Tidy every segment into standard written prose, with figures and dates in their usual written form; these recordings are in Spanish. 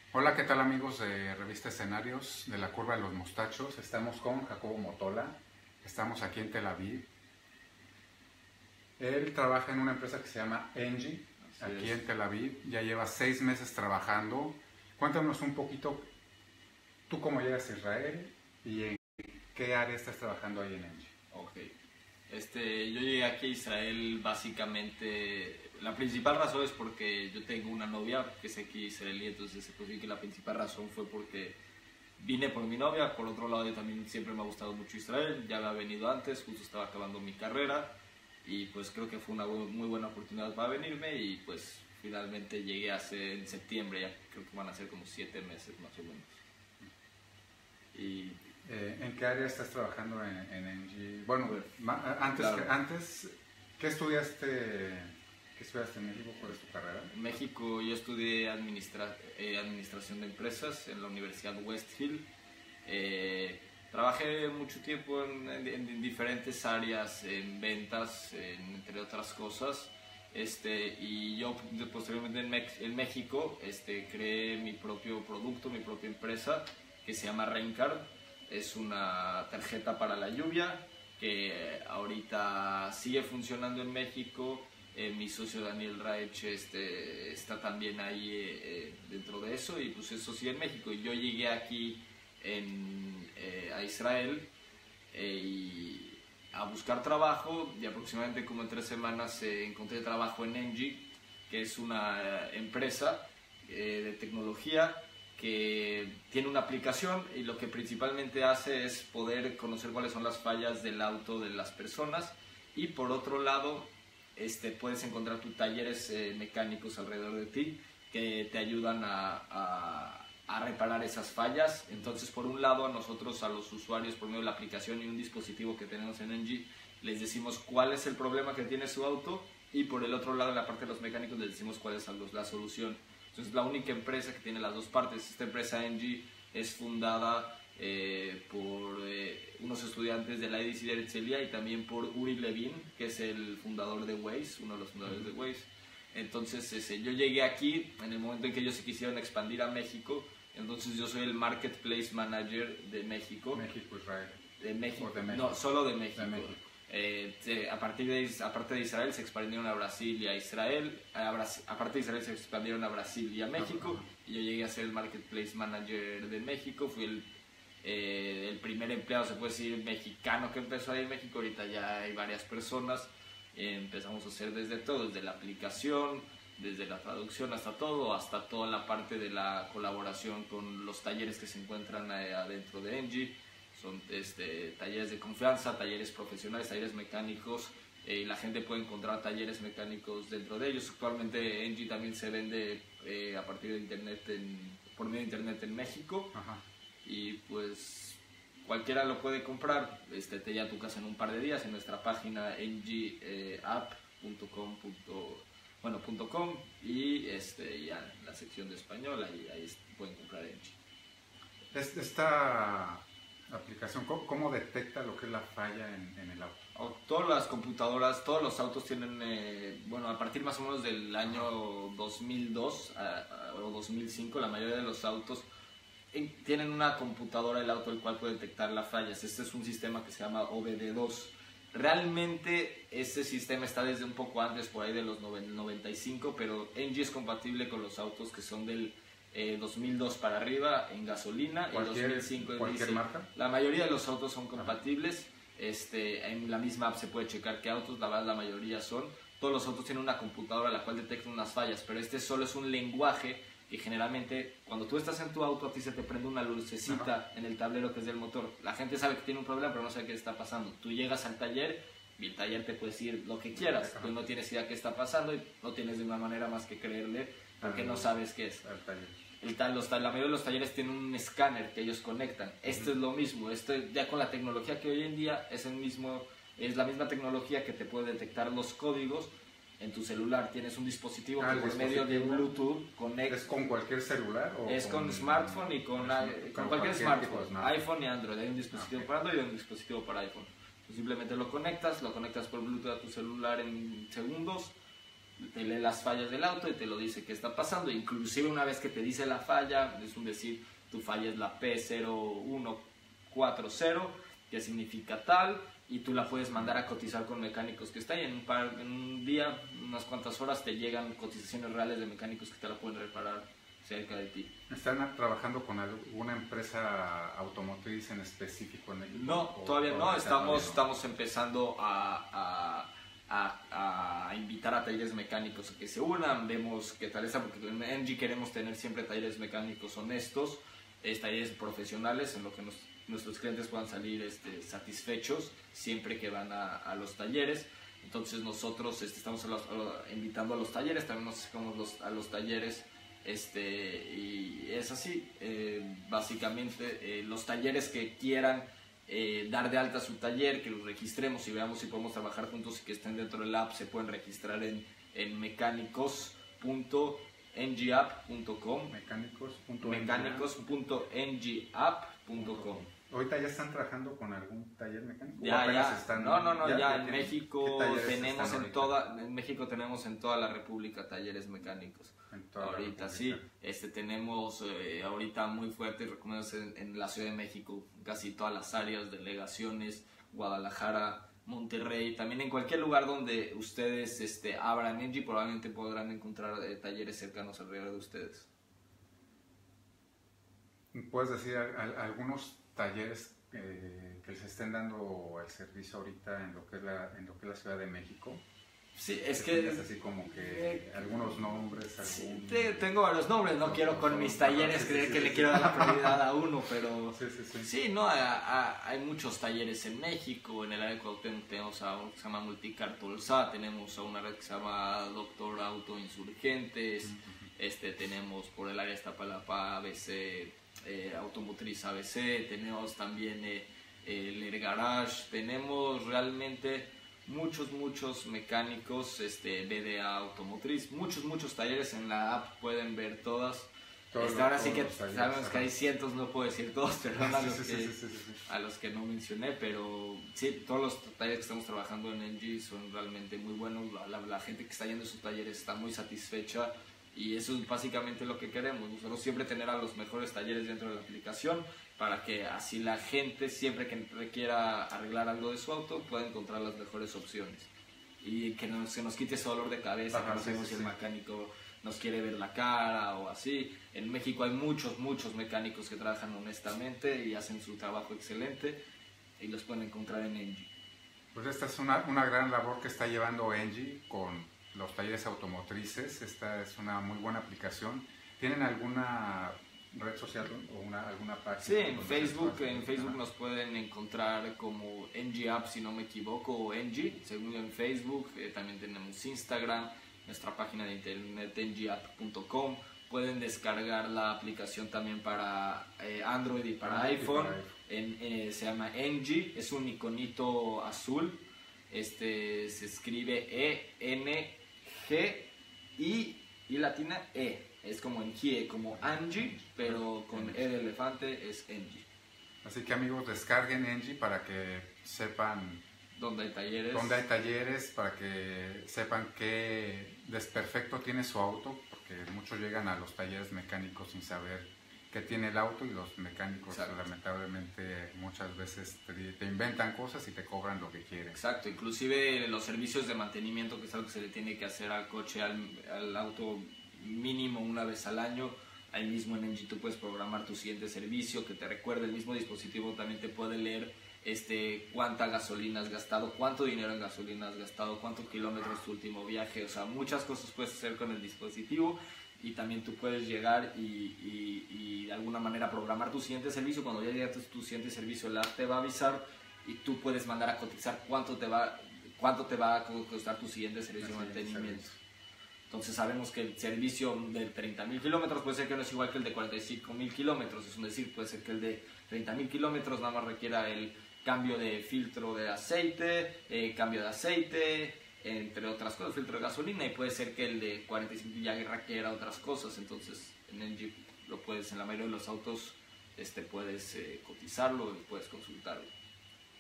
Hola, ¿qué tal amigos de Revista Escenarios de la Curva de los Mostachos? Estamos con Jacobo Motola, estamos aquí en Tel Aviv. Él trabaja en una empresa que se llama Engie, aquí en Tel Aviv, ya lleva 6 meses trabajando. Cuéntanos un poquito, tú cómo llegas a Israel y en qué área estás trabajando ahí en Engie. Ok. Yo llegué aquí a Israel básicamente, la principal razón es porque yo tengo una novia que es aquí israelí, entonces se puede decir que la principal razón fue porque vine por mi novia. Por otro lado, yo también siempre me ha gustado mucho Israel, ya había venido antes, justo estaba acabando mi carrera y pues creo que fue una muy buena oportunidad para venirme y pues finalmente llegué en septiembre, ya creo que van a ser como 7 meses más o menos. Y ¿En qué área estás trabajando en Engie? Bueno, pues, antes, claro. ¿qué estudiaste? ¿Qué estudiaste en México? ¿Cuál es tu carrera? En México yo estudié administración de empresas en la Universidad Westfield. Trabajé mucho tiempo en diferentes áreas, en ventas, entre otras cosas. Y yo posteriormente en México creé mi propio producto, mi propia empresa que se llama Raincard. Es una tarjeta para la lluvia que ahorita sigue funcionando en México. Mi socio Daniel Raech está también ahí dentro de eso y pues eso sigue en México. Y yo llegué aquí a Israel y a buscar trabajo y aproximadamente como en 3 semanas encontré trabajo en Engie, que es una empresa de tecnología que tiene una aplicación y lo que principalmente hace es poder conocer cuáles son las fallas del auto de las personas. Y por otro lado puedes encontrar tus talleres mecánicos alrededor de ti que te ayudan a reparar esas fallas. Entonces, por un lado, a nosotros, a los usuarios, por medio de la aplicación y un dispositivo que tenemos en Engie, les decimos cuál es el problema que tiene su auto, y por el otro lado, en la parte de los mecánicos, les decimos cuál es la solución. Entonces, la única empresa que tiene las dos partes. Esta empresa Engie es fundada por unos estudiantes de la EDC de Herzliya y también por Uri Levin, que es el fundador de Waze, uno de los fundadores de Waze. Entonces yo llegué aquí en el momento en que ellos se quisieron expandir a México. Entonces yo soy el Marketplace Manager de México. México, Israel. De México. ¿O de México? No, solo de México. De México. Aparte de Israel se expandieron a Brasil y a Israel. Aparte de Israel se expandieron a Brasil y a México. Y yo llegué a ser el Marketplace Manager de México. Fui el primer empleado, se puede decir, mexicano que empezó ahí en México. Ahorita ya hay varias personas. Empezamos a hacer desde todo, desde la aplicación, desde la traducción hasta toda la parte de la colaboración con los talleres que se encuentran adentro de Engie. Son talleres de confianza, talleres profesionales, talleres mecánicos, y la gente puede encontrar talleres mecánicos dentro de ellos. Actualmente Engie también se vende a partir de internet, por medio de internet en México. Ajá. Y pues cualquiera lo puede comprar, te llega a tu casa en un par de días en nuestra página engieapp.com y ya en la sección de español ahí pueden comprar Engie. Esta aplicación, ¿cómo detecta lo que es la falla en el auto? Todas las computadoras, todos los autos tienen, a partir más o menos del año 2002 o 2005, la mayoría de los autos tienen una computadora el auto el cual puede detectar las fallas. Este es un sistema que se llama OBD2. Realmente este sistema está desde un poco antes, por ahí de los 95, pero Engie es compatible con los autos que son del 2002 para arriba en gasolina y 2005 en ¿Cualquier diésel. marca? La mayoría de los autos son compatibles. En la misma app se puede checar qué autos, la verdad la mayoría son. Todos los autos tienen una computadora la cual detecta unas fallas, pero solo es un lenguaje que generalmente cuando tú estás en tu auto a ti se te prende una lucecita en el tablero que es del motor. La gente sabe que tiene un problema pero no sabe qué está pasando. Tú llegas al taller y el taller te puede decir lo que quieras. Tú no tienes idea qué está pasando y no tienes de una manera más que creerle porque no sabes qué es. La mayoría de los talleres tienen un escáner que ellos conectan. Esto es lo mismo. Esto ya con la tecnología que hoy en día es la misma tecnología que te puede detectar los códigos. En tu celular tienes un dispositivo que por medio de Bluetooth conecta. ¿Es con cualquier celular? Es con smartphone y con cualquier smartphone, iPhone y Android. Hay un dispositivo para Android y un dispositivo para iPhone. Tú simplemente lo conectas por Bluetooth a tu celular en segundos te lee las fallas del auto y te lo dice qué está pasando. Inclusive una vez que te dice la falla, es un decir, tu falla es la P0140, que significa tal, y tú la puedes mandar a cotizar con mecánicos que están ahí. En un día, unas cuantas horas, te llegan cotizaciones reales de mecánicos que te la pueden reparar cerca de ti. ¿Están trabajando con alguna empresa automotriz en específico en México? No, todavía no. Estamos empezando a invitar a talleres mecánicos a que se unan. Vemos qué tal está, porque en Engie queremos tener siempre talleres mecánicos honestos, talleres profesionales en lo que nuestros clientes puedan salir satisfechos siempre que van a los talleres. Entonces nosotros estamos invitando a los talleres, también nos acercamos a los talleres. Y es así, básicamente los talleres que quieran dar de alta su taller, que los registremos y veamos si podemos trabajar juntos y que estén dentro del app, se pueden registrar en mecánicos.engiapp.com, mecánicos.engiapp.com. ¿Ahorita ya están trabajando con algún taller mecánico? Ya. ¿Ya En México tenemos en México tenemos en toda la República talleres mecánicos. Ahorita sí, tenemos ahorita muy fuertes recomendaciones en la Ciudad de México, casi todas las áreas, delegaciones, Guadalajara, Monterrey, también en cualquier lugar donde ustedes abran Engie, probablemente podrán encontrar talleres cercanos alrededor de ustedes. ¿Puedes decir algunos talleres que les estén dando el servicio ahorita en lo que es la Ciudad de México? Sí, es que es así como que algunos nombres. Sí, tengo varios nombres, no quiero con mis talleres creer que le quiero dar la prioridad a uno, pero sí, no, hay muchos talleres en México. En el área de Cuauhtémoc tenemos a uno que se llama Multicar Tolsa, tenemos a una red que se llama Doctor Auto Insurgentes, tenemos por el área de Iztapalapa ABC, Automotriz ABC, tenemos también el Garage, tenemos realmente muchos mecánicos, BDA Automotriz, muchos talleres en la app, pueden ver todas. Ahora sí que sabemos que hay cientos, no puedo decir todos, perdón a los que no mencioné, pero sí, todos los talleres que estamos trabajando en Engie son realmente muy buenos. La gente que está yendo a sus talleres está muy satisfecha y eso es básicamente lo que queremos. Nosotros siempre tener a los mejores talleres dentro de la aplicación, para que así la gente, siempre que requiera arreglar algo de su auto, pueda encontrar las mejores opciones. Y que se nos quite ese dolor de cabeza, que no sabemos si el mecánico nos quiere ver la cara o así. En México hay muchos mecánicos que trabajan honestamente y hacen su trabajo excelente y los pueden encontrar en Engie. Pues esta es una gran labor que está llevando Engie con los talleres automotrices. Esta es una muy buena aplicación. ¿Tienen alguna red social o alguna página? Sí, en Facebook nos pueden encontrar como Engie App, si no me equivoco, o Engie, según en Facebook. También tenemos Instagram, nuestra página de internet engieapp.com. Pueden descargar la aplicación también para Android y para iPhone. Se llama Engie, es un iconito azul. Se escribe E-N-G-I y latina E. Es como Engie, como Angie, pero con E de elefante es Engie. Así que amigos, descarguen Engie para que sepan dónde hay talleres, para que sepan qué desperfecto tiene su auto, porque muchos llegan a los talleres mecánicos sin saber qué tiene el auto y los mecánicos lamentablemente muchas veces te inventan cosas y te cobran lo que quieren. Exacto, inclusive los servicios de mantenimiento, que es algo que se le tiene que hacer al coche, al auto, mínimo una vez al año. Ahí mismo en Engie tú puedes programar tu siguiente servicio, que te recuerde. El mismo dispositivo también te puede leer cuánta gasolina has gastado, cuánto dinero en gasolina has gastado, cuántos kilómetros tu último viaje. O sea, muchas cosas puedes hacer con el dispositivo, y también tú puedes llegar y de alguna manera programar tu siguiente servicio. Cuando ya llegue tu siguiente servicio, la app te va a avisar y tú puedes mandar a cotizar cuánto te va a costar tu siguiente servicio de mantenimiento. Entonces sabemos que el servicio de 30,000 kilómetros puede ser que no es igual que el de 45,000 kilómetros. Es decir, puede ser que el de 30,000 kilómetros nada más requiera el cambio de filtro de aceite, entre otras cosas, filtro de gasolina, y puede ser que el de 45 ya requiera otras cosas. Entonces en Engie lo puedes, en la mayoría de los autos puedes cotizarlo y puedes consultarlo.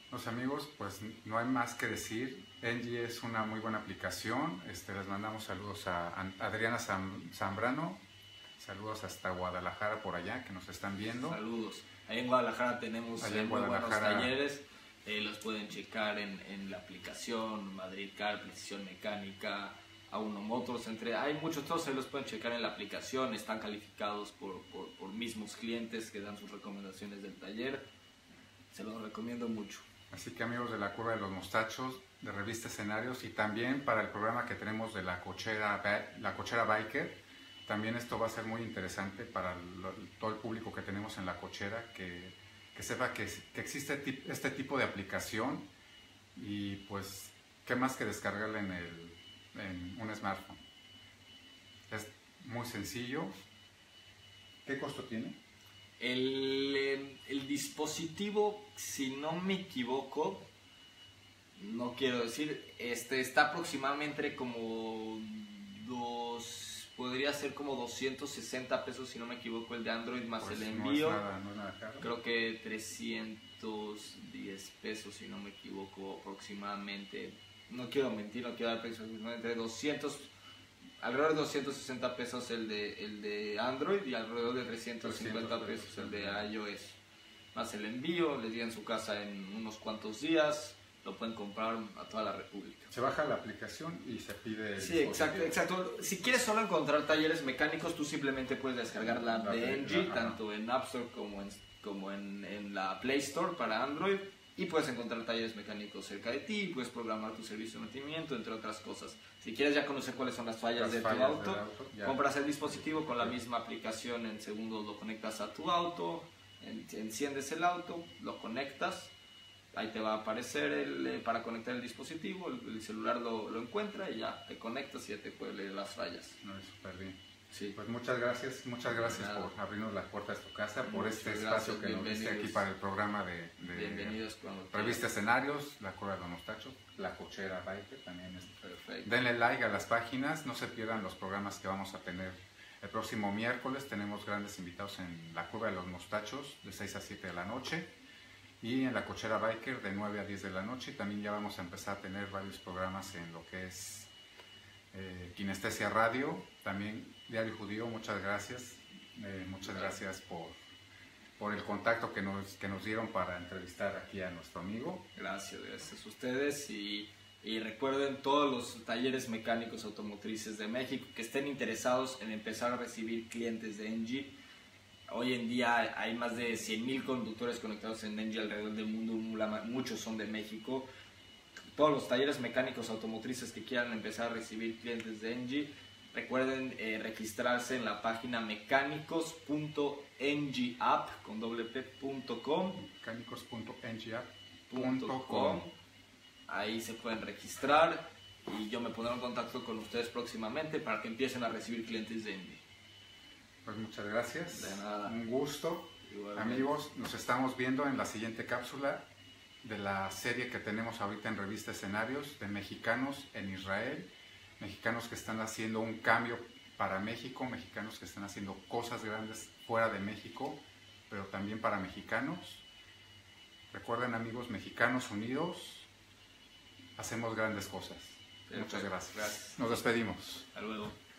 Los amigos, pues no hay más que decir. Engie es una muy buena aplicación. Les mandamos saludos a Adriana Zambrano. Saludos hasta Guadalajara por allá, que nos están viendo. Saludos. Ahí en Guadalajara tenemos muy buenos talleres. Los pueden checar en la aplicación Madrid Car, Precisión Mecánica, A1 Motors. Hay muchos, todos se los pueden checar en la aplicación. Están calificados por mismos clientes que dan sus recomendaciones del taller. Se los recomiendo mucho. Así que amigos de la Curva de los Mostachos, de Revista Escenarios, y también para el programa que tenemos de la cochera Biker, también esto va a ser muy interesante para todo el público que tenemos en la cochera, que sepa que existe este tipo de aplicación, y pues qué más que descargarla en un smartphone. Es muy sencillo. ¿Qué costo tiene? El dispositivo, si no me equivoco, no quiero decir, está aproximadamente como podría ser como 260 pesos, si no me equivoco, el de Android más pues el envío. No es nada caro. Creo que 310 pesos, si no me equivoco, aproximadamente. No quiero mentir, no quiero dar precios, entre 200, alrededor de 260 pesos el de Android y alrededor de 350 pesos el de iOS. Más el envío, les llega en su casa en unos cuantos días. Lo pueden comprar a toda la República. Se baja la aplicación y se pide... Sí, exacto. Si quieres solo encontrar talleres mecánicos, tú simplemente puedes descargar la app de Engie, tanto en App Store como en la Play Store para Android, y puedes encontrar talleres mecánicos cerca de ti, puedes programar tu servicio de mantenimiento, entre otras cosas. Si quieres ya conocer cuáles son las fallas de tu auto, compras el dispositivo con la misma aplicación, en segundos lo conectas a tu auto, enciendes el auto, lo conectas. Ahí te va a aparecer para conectar el dispositivo, el celular lo encuentra y ya te conectas y ya te puede leer las fallas. No, es súper bien. Sí. Pues muchas gracias por abrirnos las puertas de tu casa, por este espacio que nos diste aquí para el programa de Revista Escenarios, la Curva de los Mostachos, la Cochera Biker también. Perfecto. Denle like a las páginas, no se pierdan los programas que vamos a tener el próximo miércoles. Tenemos grandes invitados en la Curva de los Mostachos de 6 a 7 de la noche. Y en la Cochera Biker de 9 a 10 de la noche. También ya vamos a empezar a tener varios programas en lo que es Kinestesia Radio. También Diario Judío, muchas gracias. Muchas gracias por el contacto que nos dieron para entrevistar aquí a nuestro amigo. Gracias a ustedes. Y recuerden, todos los talleres mecánicos automotrices de México que estén interesados en empezar a recibir clientes de Engie. Hoy en día hay más de 100,000 conductores conectados en Engie alrededor del mundo, muchos son de México. Todos los talleres mecánicos automotrices que quieran empezar a recibir clientes de Engie, recuerden registrarse en la página mecánicos.engieapp.com. Mecánicos.engieapp.com. Ahí se pueden registrar y yo me pondré en contacto con ustedes próximamente para que empiecen a recibir clientes de Engie. Pues muchas gracias. De nada. Un gusto. Igualmente. Amigos, nos estamos viendo en la siguiente cápsula de la serie que tenemos ahorita en Revista Escenarios de mexicanos en Israel, mexicanos que están haciendo un cambio para México, mexicanos que están haciendo cosas grandes fuera de México, pero también para mexicanos. Recuerden, amigos, mexicanos unidos, hacemos grandes cosas. Perfecto. Muchas gracias. Nos despedimos. Hasta luego.